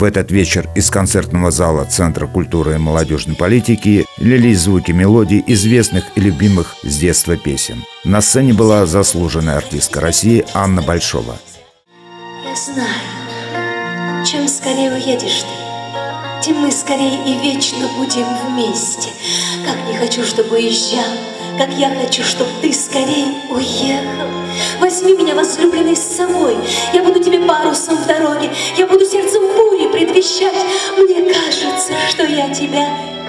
В этот вечер из концертного зала Центра культуры и молодежной политики лились звуки мелодий известных и любимых с детства песен. На сцене была заслуженная артистка России Анна Большова. Я знаю, чем скорее уедешь ты, тем мы скорее и вечно будем вместе. Как не хочу, чтобы уезжал, как я хочу, чтобы ты скорее уехал. Возьми меня, возлюбленный, с собой. Я буду тебе парусом в дороге, я буду сердцем бури предвещать. Мне кажется, что я тебя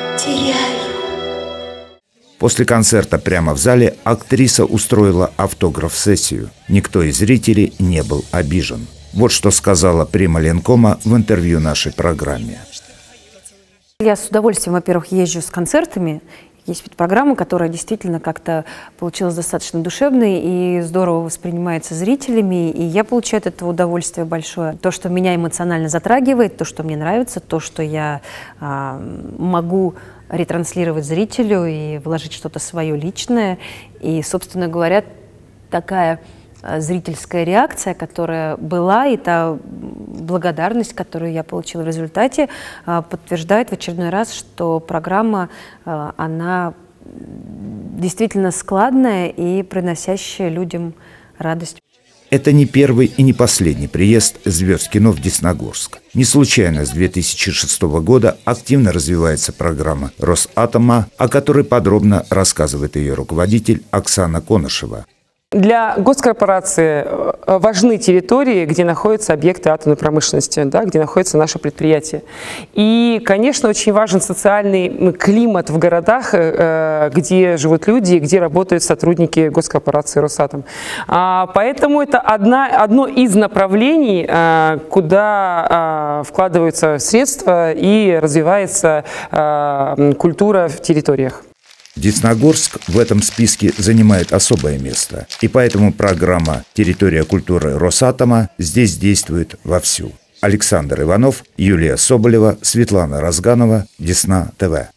теряю. После концерта прямо в зале актриса устроила автограф-сессию. Никто из зрителей не был обижен. Вот что сказала прима Ленкома в интервью нашей программе. Я с удовольствием, во-первых, езжу с концертами. Есть ведь программа, которая действительно как-то получилась достаточно душевной и здорово воспринимается зрителями, и я получаю от этого удовольствие большое. То, что меня эмоционально затрагивает, то, что мне нравится, то, что я могу ретранслировать зрителю и вложить что-то свое личное. И, собственно говоря, такая зрительская реакция, которая была, и та благодарность, которую я получила в результате, подтверждает в очередной раз, что программа, она действительно складная и приносящая людям радость. Это не первый и не последний приезд звезд кино в Десногорск. Не случайно с 2006 года активно развивается программа Росатома, о которой подробно рассказывает ее руководитель Оксана Конышева. Для госкорпорации важны территории, где находятся объекты атомной промышленности, да, где находятся наши предприятия. И, конечно, очень важен социальный климат в городах, где живут люди, где работают сотрудники госкорпорации «Росатом». Поэтому это одно из направлений, куда вкладываются средства и развивается культура в территориях. Десногорск в этом списке занимает особое место, и поэтому программа «Территория культуры Росатома» здесь действует вовсю. Александр Иванов, Юлия Соболева, Светлана Разганова, Десна ТВ.